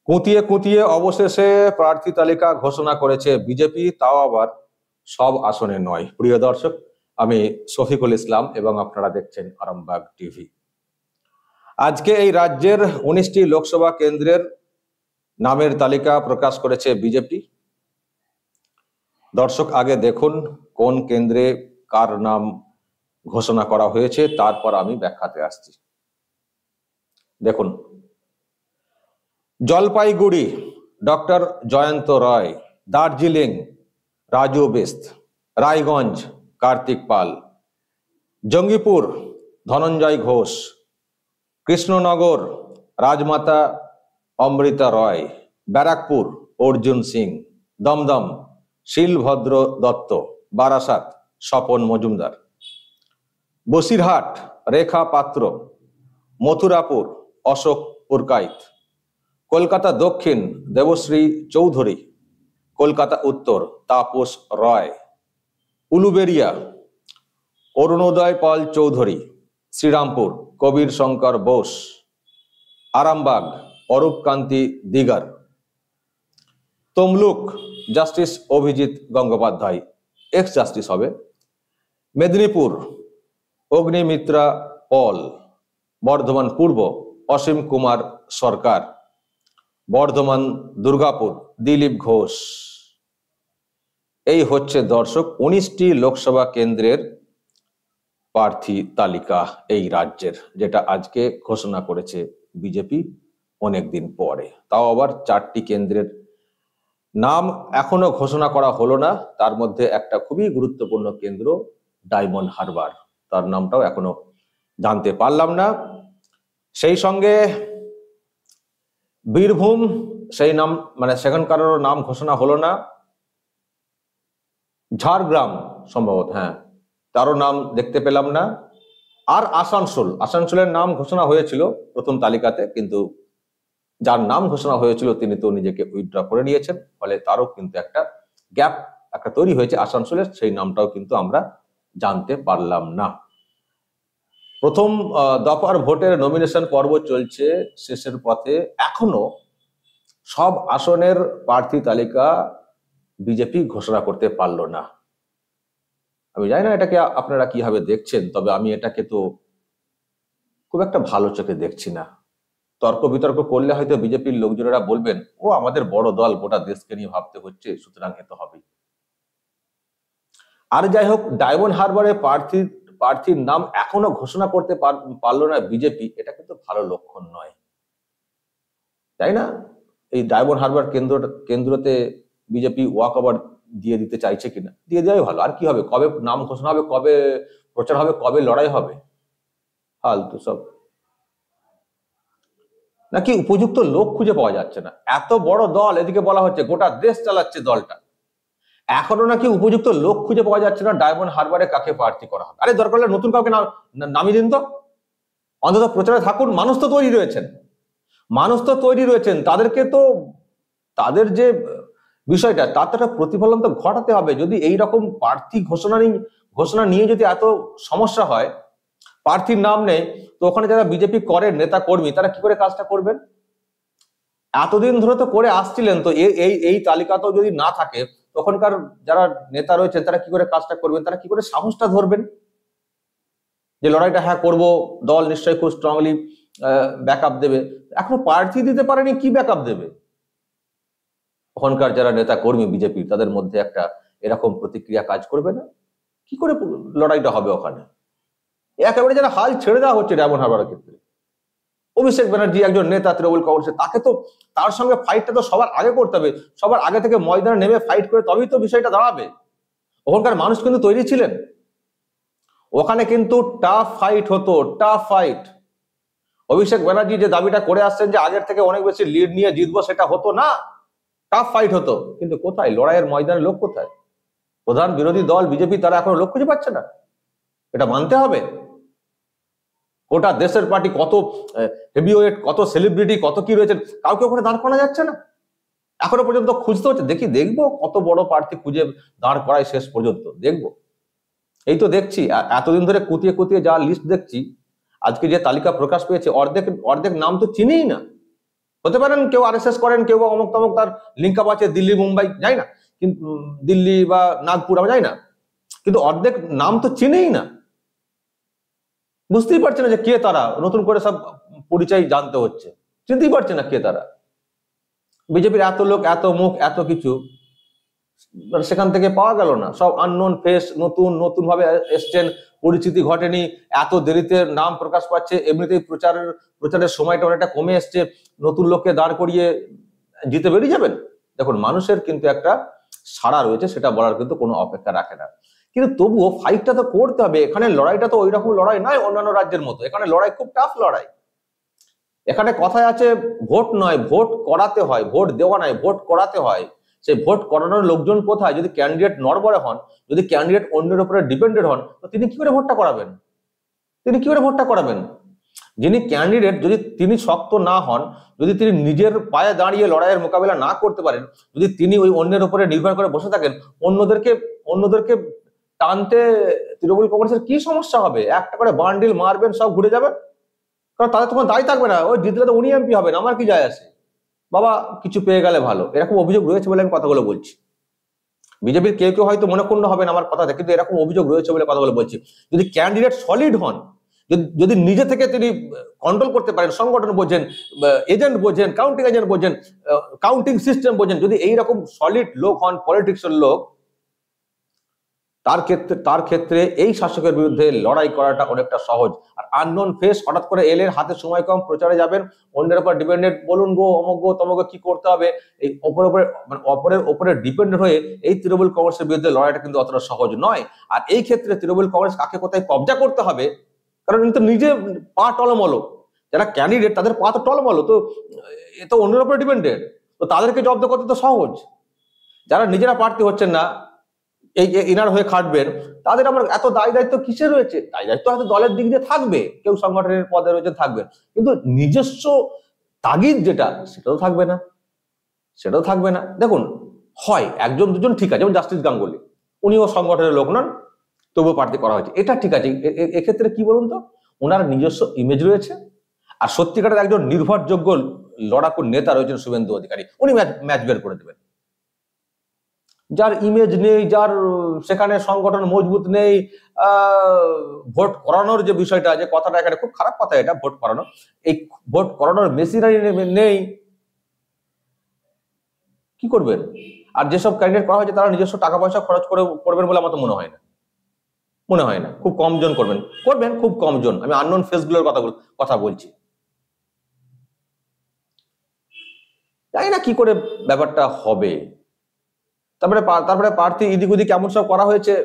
কুঁতিয়ে কুঁতিয়ে অবশেষে প্রার্থী তালিকা ঘোষণা করেছে বিজেপি, তাও আবার সব আসনে নয়। প্রিয় দর্শক, আমি শফিকুল ইসলাম এবং আপনারা দেখছেন আরামবাগ টিভি। আজকে এই রাজ্যের 19টি লোকসভা কেন্দ্রের নামের তালিকা প্রকাশ করেছে বিজেপি। দর্শক, আগে দেখুন কোন কেন্দ্রে কার নাম ঘোষণা করা হয়েছে, তারপর আমি ব্যাখ্যাতে আসছি। দেখুন, জলপাইগুড়ি ডক্টর জয়ন্ত রায়, দার্জিলিং রাজু বিস্ত, রায়গঞ্জ কার্তিক পাল, জঙ্গিপুর ধনঞ্জয় ঘোষ, কৃষ্ণনগর রাজমাতা অমৃতা রয়, ব্যারাকপুর অর্জুন সিং, দমদম শিলভদ্র দত্ত, বারাসাত স্বপন মজুমদার, বসিরহাট রেখা পাত্র, মথুরাপুর অশোক পুরকাইত, কলকাতা দক্ষিণ Debashree Chowdhury, Kolkata Uttar Tapas Roy, Uluberia Arunoday Pal Chowdhury, Serampore Kabir Shankar Bose, Arambagh Arup Kanti Digar, Tamluk justice Abhijit Gangopadhyay, ex justice হবে, মেদিনীপুর অগ্নিমিত্রা পল, বর্ধমান পূর্ব অসীম কুমার সরকার, বর্ধমান দুর্গাপুর দিলীপ ঘোষ। এই হচ্ছে দর্শক 19টি লোকসভা কেন্দ্রের প্রার্থী তালিকা এই রাজ্যের, যেটা আজকে ঘোষণা করেছে বিজেপি অনেকদিন পরে। তাও আবার 4টি কেন্দ্রের নাম এখনো ঘোষণা করা হলো না। তার মধ্যে একটা খুবই গুরুত্বপূর্ণ কেন্দ্র ডায়মন্ড হারবার, তার নামটাও এখনো জানতে পারলাম না। সেই সঙ্গে বীরভূম, সেই নাম সেখানকারও নাম ঘোষণা হলো না। ঝাড়গ্রাম সম্ভবত, হ্যাঁ, তারও নাম দেখতে পেলাম না। আর আসানসোলের নাম ঘোষণা হয়েছিল প্রথম তালিকাতে, কিন্তু যার নাম ঘোষণা হয়েছিল তিনি তো নিজেকে উইথড্র করে নিয়েছেন, ফলে তারও কিন্তু একটা গ্যাপ তৈরি হয়েছে আসানসোলের, সেই নামটাও কিন্তু আমরা জানতে পারলাম না। প্রথম দফার ভোটের নমিনেশন পর্ব চলছে শেষের পথে। এখনো সব আসনের প্রার্থী তালিকা বিজেপি ঘোষণা করতে পারলো না। আমি জানি না এটাকে আপনারা কিভাবে দেখছেন, তবে আমি এটাকে তো খুব একটা ভালো চোখে দেখছি না। তর্ক বিতর্ক করলে হয়তো বিজেপির লোকজনেরা বলবেন, ও আমাদের বড় দল, গোটা দেশকে নিয়ে ভাবতে হচ্ছে, সুতরাং এ তো হবেই। আর যাই হোক, ডায়মন্ড হারবারের প্রার্থীর নাম এখনো ঘোষণা করতে পারলো না বিজেপি, এটা কিন্তু ভালো লক্ষণ নয়, তাই না? এই ডায়মন্ড হারবার কেন্দ্রতে বিজেপি ওয়াক ওভার দিয়ে দিতে চাইছে কিনা, দিয়ে দেওয়াই ভালো। আর কি হবে, কবে নাম ঘোষণা হবে, কবে প্রচার হবে, কবে লড়াই হবে, ফালতু সব। নাকি উপযুক্ত লোক খুঁজে পাওয়া যাচ্ছে না। এত বড় দল, এদিকে বলা হচ্ছে গোটা দেশ চালাচ্ছে দলটা, এখনো নাকি উপযুক্ত লোক খুঁজে পাওয়া যাচ্ছে না ডায়মন্ড হারবারে কাকে প্রার্থী করা হবে। আরে দরকার হলে নতুন কাউকে নামিয়ে দিন তো, অন্তত প্রচারে থাকুন। মানুষ তো তৈরি রয়েছেন, তাদেরকে তো তাদের যে বিষয়টা, তার তো একটা প্রতিফলন তো ঘটাতে হবে। যদি এই রকম প্রার্থী ঘোষণা নিয়ে যদি এত সমস্যা হয়, প্রার্থীর নাম নেই, তো ওখানে যারা বিজেপি করেন নেতা কর্মী, তারা কি করে কাজটা করবেন? এতদিন ধরে তো করে আসছিলেন, তো এই তালিকাতেও যদি না থাকে, তখনকার যারা নেতা রয়েছেন তারা কি করে কাজটা করবেন, তারা কি করে সাহসটা ধরবেন যে লড়াইটা হ্যাঁ করবো, দল নিশ্চয়ই খুব স্ট্রংলি ব্যাকআপ দেবে। এখনো প্রার্থী দিতে পারেনি, কি ব্যাকআপ দেবে? ওখানকার যারা নেতা কর্মী বিজেপির, তাদের মধ্যে একটা এরকম প্রতিক্রিয়া কাজ করবে না? কি করে লড়াইটা হবে ওখানে? একেবারে যারা হাল ছেড়ে দেওয়া হচ্ছে ডায়মন্ড হারবারের ক্ষেত্রে। অভিষেক ব্যানার্জি একজন নেতা তৃণমূল কংগ্রেসের, তাকে তো তার সঙ্গে ফাইটটা তো সবার আগে করতে হবে, সবার আগে থেকে ময়দানে নেমে ফাইট করে তবেই তো বিষয়টা দাঁড়াবে। ওখানকার মানুষ কিন্তু তৈরি ছিলেন, ওখানে কিন্তু টাফ ফাইট। অভিষেক ব্যানার্জি যে দাবিটা করে আসছেন যে আগের থেকে অনেক বেশি লিড নিয়ে জিতবো, সেটা হতো না, টাফ ফাইট হতো। কিন্তু কোথায় লড়াইয়ের ময়দানে লোক কোথায়? প্রধান বিরোধী দল বিজেপি, তারা এখনো লোক খুঁজে পাচ্ছে না, এটা মানতে হবে। গোটা দেশের পার্টি, কত হেভিওয়েট, কত সেলিব্রিটি, কত কি রয়েছে, কাউকে ওখানে দাঁড় করানো যাচ্ছে না, এখনো পর্যন্ত খুঁজতে হচ্ছে। দেখবো কত বড় প্রার্থী খুঁজে দাঁড় করায় শেষ পর্যন্ত, দেখবো। এই তো দেখছি এতদিন ধরে কুতিয়ে যা লিস্ট দেখছি, আজকে যে তালিকা প্রকাশ পেয়েছে, অর্ধেক নাম তো চিনিই না। হতে পারেন কেউ আরএসএস করেন, কেউ বা অমুক তমুক, তার লিঙ্ক আপ আছে দিল্লি মুম্বাই, যাই না, কিন্তু দিল্লি বা নাগপুর আমরা যাই না, কিন্তু অর্ধেক নাম তো চিনেই না, বুঝতেই পারছে না যে কে তারা, নতুন করে সব পরিচয় জানতে হচ্ছে, চিনতেই পারছে না কে তারা। বিজেপির এত লোক, এত মুখ, এত কিছু, সেখান থেকে পাওয়া গেল না, সব আননোন ফেস, নতুন নতুন ভাবে এসছেন, পরিচিতি ঘটেনি, এত দেরিতে নাম প্রকাশ পাচ্ছে, এমনিতেই প্রচারের সময়টা অনেকটা কমে এসছে, নতুন লোককে দাঁড় করিয়ে জিতে বেরিয়ে যাবেন। দেখুন, মানুষের কিন্তু একটা সাড়া রয়েছে, সেটা বলার কিন্তু কোনো অপেক্ষা রাখে না, কিন্তু তবুও ফাইটটা তো করতে হবে। এখানে লড়াইটা তো ওই রকম লড়াই নয় অন্যান্য রাজ্যের মতো, এখানে লড়াই খুব টাফ লড়াই। এখানে কথায় আছে, ভোট নয় ভোট করাতে হয়, ভোট দেওয়া নয় ভোট করাতে হয়। সেই ভোট করানোর লোকজন কোথায়? যদি ক্যান্ডিডেট নড়বড়ে হন, যদি ক্যান্ডিডেট অন্যের উপরে ডিপেন্ডেড হন, তো তিনি কি করে ভোটটা করাবেন? তিনি কি করে ভোটটা করাবেন? যিনি ক্যান্ডিডেট, যদি তিনি শক্ত না হন, যদি তিনি নিজের পায়ে দাঁড়িয়ে লড়াইয়ের মোকাবিলা না করতে পারেন, যদি তিনি ওই অন্যের উপরে নির্ভর করে বসে থাকেন, অন্যদেরকে টানতে তৃণমূল কংগ্রেসের কি সমস্যা হবে? একটা করে বান্ডিল মারবেন, সব ঘুরে যাবে, কারণ তাদের তোমার দায় থাকবে না। ওই জিতলে তো উনি এমপি হবেন, আমার কি যায় আসে, বাবা কিছু পেয়ে গেলে ভালো। এরকম অভিযোগ রয়েছে বলে আমি কথাগুলো বলছি। বিজেপির কেউ কেউ হয়তো মনে হবেন আমার কথাতে, কিন্তু এরকম অভিযোগ রয়েছে বলে কথাগুলো বলছি। যদি ক্যান্ডিডেট সলিড হন, যদি নিজে থেকে তিনি কন্ট্রোল করতে পারেন, সংগঠন বোঝেন, এজেন্ট বোঝেন, কাউন্টিং এজেন্ট বোঝেন, কাউন্টিং সিস্টেম বোঝেন, যদি এইরকম সলিড লোক হন, পলিটিক্সের লোক, তার ক্ষেত্রে এই শাসকের বিরুদ্ধে লড়াই করাটা অনেকটা সহজ। আর আননোন ফেস হঠাৎ করে এলেন, হাতে সময় কম, প্রচারে যাবেন, অন্যের উপর ডিপেন্ডেন্ট, বলুন গো অমুক গো তমুক কি করতে হবে, এই অপরের উপরে ডিপেন্ডেন্ট হয়ে এই তৃণমূল কংগ্রেসের বিরুদ্ধে লড়াইটা কিন্তু অতটা সহজ নয়। আর এই ক্ষেত্রে তৃণমূল কংগ্রেস কাকে কোথায় কবজা করতে হবে, কারণ কিন্তু নিজে পা টলমলো, যারা ক্যান্ডিডেট তাদের পা তো টলমলো, তো এ তো অন্যের উপরে ডিপেন্ডেড, তো তাদেরকে জব্দ করতে তো সহজ। যারা নিজেরা প্রার্থী হচ্ছেন না, এই ইনার হয়ে খাটবেন, তাদের আবার এত দায় দায়িত্ব কিসের রয়েছে? দায় দায়িত্ব হয়তো দলের দিক দিয়ে থাকবে, কেউ সংগঠনের পদে রয়েছে থাকবেন, কিন্তু নিজস্ব তাগিদ যেটা, সেটাও থাকবে না, সেটাও থাকবে না। দেখুন, হয় একজন দুজন ঠিক আছে, যেমন জাস্টিস গাঙ্গুলি, উনিও সংগঠনের লোক নন, তবুও প্রার্থী করা হয়েছে, এটা ঠিক আছে। এক্ষেত্রে কি বলুন তো, ওনার নিজস্ব ইমেজ রয়েছে, আর সত্যিকারের একজন নির্ভরযোগ্য লড়াকু নেতা রয়েছেন শুভেন্দু অধিকারী, উনি ম্যাচ বের করে দেবেন। যার ইমেজ নেই, যার সেখানে সংগঠন মজবুত নেই, ভোট করানোর যে বিষয়টা, যে কথাটা এখানে খুব খারাপ কথা, এটা ভোট করানো, এই ভোট করানোর মেশিনারি নেই, কি করবেন? আর যেসব ক্যান্ডিডেট করা হয়েছে তারা নিজস্ব টাকা পয়সা খরচ করবেন বলে আমার তো মনে হয় না, মনে হয় না। খুব কম জন করবেন, খুব কম জন। আমি আননোন ফেসগুলোর কথা বলছি, জানি না কি করে ব্যাপারটা হবে। তারপরে প্রার্থী ইদিক উদিক কেমন সব করা হয়েছে।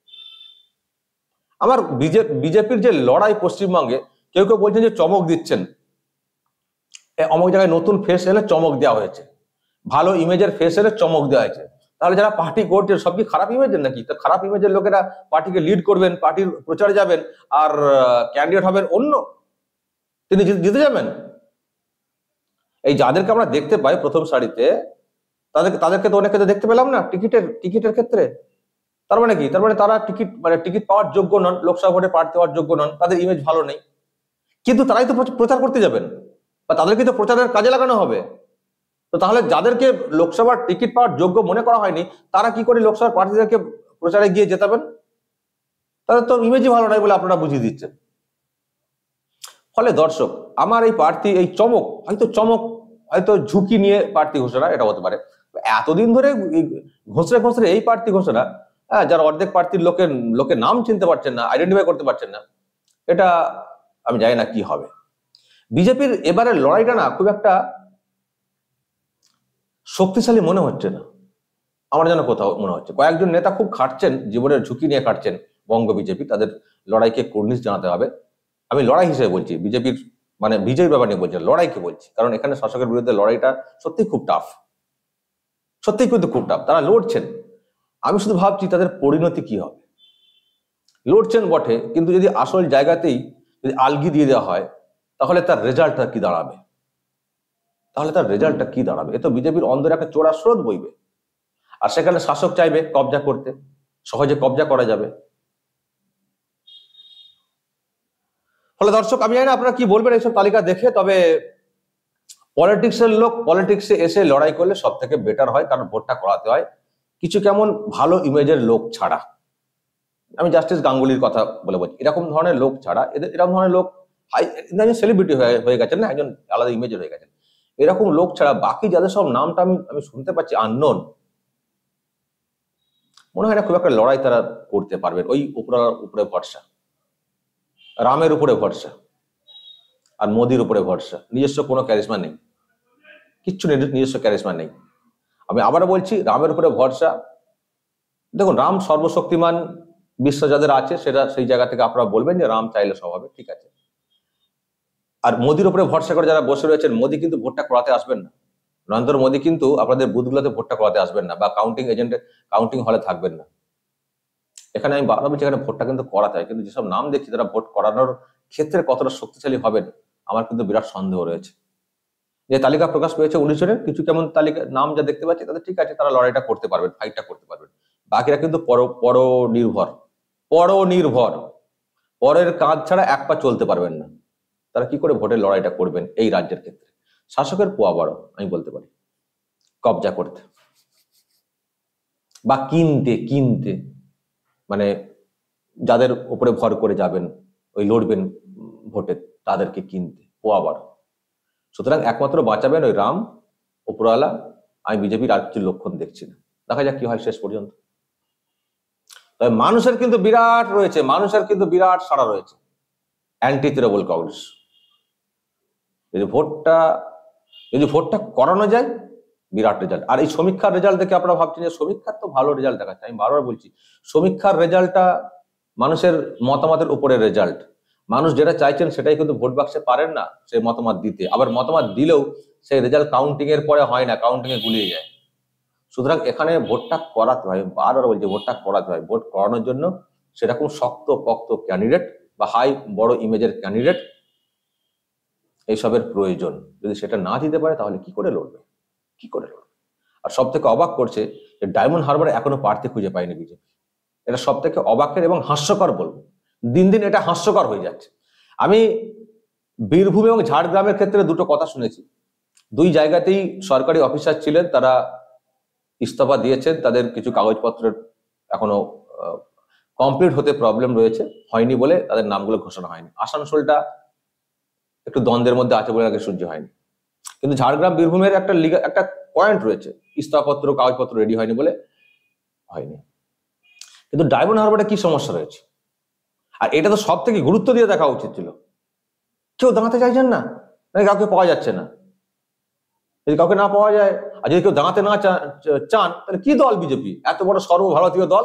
আমার বিজেপির যে লড়াই পশ্চিমবঙ্গে, কেউ কেউ বলছেন যে চমক দিচ্ছেন, অমুক জায়গায় নতুন ফেস এলে চমক দেওয়া হয়েছে, ভালো ইমেজের ফেস এলে চমক দেওয়া হয়েছে। তাহলে যারা পার্টি করছে সব কি খারাপ ইমেজের নাকি? তো খারাপ ইমেজের লোকেরা পার্টিকে লিড করবেন, পার্টির প্রচারে যাবেন, আর ক্যান্ডিডেট হবেন অন্য, তিনি জিতে যাবেন। এই যাদেরকে আমরা দেখতে পাই প্রথম সারিতে, তাদেরকে তো অনেক ক্ষেত্রে দেখতে পেলাম না টিকিটের ক্ষেত্রে। তার মানে কি? তার মানে তারা টিকিট পাওয়ার যোগ্য নন, লোকসভা ভোটে প্রার্থী হওয়ার যোগ্য নন, তাদের ইমেজ ভালো নেই, কিন্তু তারাই তো প্রচার করতে যাবেন, বা তাদেরকে তো প্রচারের কাজে লাগানো হবে। তো তাহলে যাদেরকে লোকসভার টিকিট পাওয়ার যোগ্য মনে করা হয়নি, তারা কি করে লোকসভার প্রার্থীদেরকে প্রচারে গিয়ে জেতাবেন? তাদের তো ইমেজই ভালো নাই বলে আপনারা বুঝিয়ে দিচ্ছেন। ফলে দর্শক, আমার এই প্রার্থী, এই চমক হয়তো ঝুঁকি নিয়ে প্রার্থী ঘোষণা, এটা হতে পারে। এতদিন ধরে ঘোষণে এই প্রার্থী ঘোষণা, যার অর্ধেক প্রার্থীর লোকের নাম চিনতে পারছেন না, আইডেন্টিফাই করতে পারছেন না, এটা আমি জানি না কি হবে। বিজেপির এবারের লড়াইটা না খুব একটা শক্তিশালী মনে হচ্ছে না, আমার যেন কোথাও মনে হচ্ছে কয়েকজন নেতা খুব খাটছেন, জীবনের ঝুঁকি নিয়ে খাটছেন বঙ্গ বিজেপি, তাদের লড়াইকে কুর্নিশ জানাতে হবে। আমি লড়াই হিসেবে বলছি, বিজেপির মানে বিজয়ী ব্যাপার নিয়ে বলছি, লড়াইকে বলছি, কারণ এখানে শাসকের বিরুদ্ধে লড়াইটা সত্যি খুব টাফ, সত্যি কিন্তু খুব টাফ। তারা লড়ছেন, আমি শুধু ভাবছি তাদের পরিণতি কি হবে। লড়ছেন বটে, কিন্তু যদি আসল জায়গাতেই যদি আলগি দিয়ে দেওয়া হয়, তাহলে তার রেজাল্টটা কি দাঁড়াবে? এ তো বিজেপির অন্দরে একটা চোরা স্রোত বইবে, আর সেখানে শাসক চাইবে কবজা করতে, সহজে কবজা করা যাবে। ফলে দর্শক, আমি জানি না আপনারা কি বলবেন এইসব তালিকা দেখে, তবে পলিটিক্সের লোক পলিটিক্সে এসে লড়াই করলে সব থেকে বেটার হয়, কারণ ভোটটা করাতে হয় কিছু কেমন ভালো ইমেজের লোক ছাড়া। আমি জাস্টিস গাঙ্গুলির কথা বলে বলছি, এরকম ধরনের লোক ছাড়া, এরকম ধরনের লোক সেলিব্রিটি হয়ে গেছেন না, একজন আলাদা ইমেজের হয়ে গেছেন, এরকম লোক ছাড়া বাকি যাদের সব নামটা আমি শুনতে পাচ্ছি আননোন, মনে হয় না খুব একটা লড়াই তারা করতে পারবেন। ওই উপরে ভরসা, রামের উপরে ভরসা আর মোদির উপরে ভরসা, নিজস্ব কোনো ক্যারিশমা নেই, কিচ্ছু নিজস্ব ক্যারিশমা নেই। আমি আবারও বলছি, রামের উপরে ভরসা। দেখুন, রাম সর্বশক্তিমান বিশ্ব যাদের আছে, সেটা সেই জায়গা থেকে আপনারা বলবেন যে রাম চাইলে সব হবে, ঠিক আছে। আর মোদির উপরে ভরসা করে যারা বসে রয়েছেন, মোদি কিন্তু ভোটটা করাতে আসবেন না, নরেন্দ্র মোদি কিন্তু আপনাদের বুথগুলোতে ভোটটা করাতে আসবেন না, বা কাউন্টিং হলে থাকবেন না। এখানে আমি বারবার বলছি, এখানে ভোটটা কিন্তু করাতে হয়, কিন্তু যেসব নাম দেখছি তারা ভোট করানোর ক্ষেত্রে কতটা শক্তিশালী হবেন আমার কিন্তু বিরাট সন্দেহ রয়েছে। যে তালিকা প্রকাশ পেয়েছে 19 জনের, কিছু কেমন তালিকা নাম যা দেখতে পাচ্ছি তাদের ঠিক আছে, তারা লড়াইটা করতে পারবেন, ফাইটটা করতে পারবেন। বাকিরা কিন্তু পরনির্ভর, পরের কাজ ছাড়া এক পা চলতে পারবেন না। তারা কি করে ভোটের লড়াইটা করবেন এই রাজ্যের ক্ষেত্রে? শাসকের পোয়া বড়, আমি বলতে পারি, কবজা করতে বা কিনতে, মানে যাদের উপরে ভর করে যাবেন, ওই লড়বেন ভোটে, তাদেরকে কিনতে পোয়া বড়। সুতরাং একমাত্র বাঁচাবেন ওই রাম, উপরওয়ালা। আমি বিজেপির আর কিছু লক্ষণ দেখছি না, দেখা যাক কি হয় শেষ পর্যন্ত। তবে মানুষের কিন্তু বিরাট সাড়া রয়েছে অ্যান্টি তৃণমূল কংগ্রেস। যদি ভোটটা করানো যায়, বিরাট রেজাল্ট। আর এই সমীক্ষার রেজাল্ট দেখে আপনারা ভাবছেন যে সমীক্ষার তো ভালো রেজাল্ট দেখাচ্ছে, আমি বারবার বলছি সমীক্ষার রেজাল্টটা মানুষের মতামতের উপরে রেজাল্ট। মানুষ যেটা চাইছেন সেটাই কিন্তু ভোট বাক্সে পারেন না সেই মতামত দিতে, আবার মতামত দিলেও সেই রেজাল্ট কাউন্টিং এর পরে হয় না, কাউন্টিং এ গুলিয়ে যায়। সুতরাং এখানে ভোটটা করাতে হয়, বারবার বলছি ভোটটা করাতে হয়। ভোট করানোর জন্য সেরকম শক্ত পক্ত ক্যান্ডিডেট বা বড় ইমেজের ক্যান্ডিডেট এইসবের প্রয়োজন। যদি সেটা না দিতে পারে তাহলে কি করে লড়বে? আর সব থেকে অবাক করছে যে ডায়মন্ড হারবারে এখনো প্রার্থী খুঁজে পায়নি বিজেপি। এটা সব থেকে অবাকের এবং হাস্যকর বলবো, দিন দিন এটা হাস্যকর হয়ে যাচ্ছে। আমি বীরভূম এবং ঝাড়গ্রামের ক্ষেত্রে দুটো কথা শুনেছি। দুই জায়গাতেই সরকারি অফিসার ছিলেন, তারা ইস্তফা দিয়েছেন, তাদের কিছু কাগজপত্রের এখনো কমপ্লিট হতে প্রবলেম রয়েছে, হয়নি বলে তাদের নামগুলো ঘোষণা হয়নি। আসানসোলটা একটু দ্বন্দ্বের মধ্যে আছে বলে আগে সহ্য হয়নি, কিন্তু ঝাড়গ্রাম বীরভূমের একটা পয়েন্ট রয়েছে, ইস্তফাপত্র কাগজপত্র রেডি হয়নি বলে হয়নি। কিন্তু ডায়মন্ড হারবারে কি সমস্যা রয়েছে? আর এটা তো সব থেকে গুরুত্ব দিয়ে দেখা উচিত ছিল। কেউ দাঁড়াতে চাইছেন না, কাউকে পাওয়া যাচ্ছে না। যদি কাউকে না পাওয়া যায়, আর যদি কেউ দাঁড়াতে না চান, তাহলে কি দল বিজেপি? এত বড় সর্বভারতীয় দল।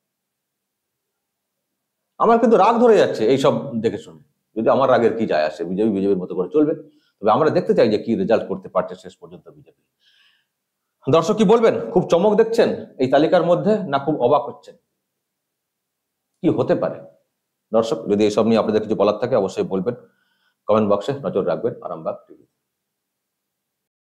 আমার কিন্তু রাগ ধরে যাচ্ছে এইসব দেখে শুনে। যদি আমার রাগের কি যায় আসে, বিজেপির মতো করে চলবে। তবে আমরা দেখতে চাই যে কি রেজাল্ট করতে পারছে শেষ পর্যন্ত বিজেপি। দর্শক কি বলবেন? খুব চমক দেখছেন এই তালিকার মধ্যে, না খুব অবাক হচ্ছেন? কি হতে পারে? দর্শক, যদি এসব নিয়ে আপনাদের কিছু বলার থাকে অবশ্যই বলবেন, কমেন্ট বক্সে নজর রাখবেন আরামবাগ টিভি।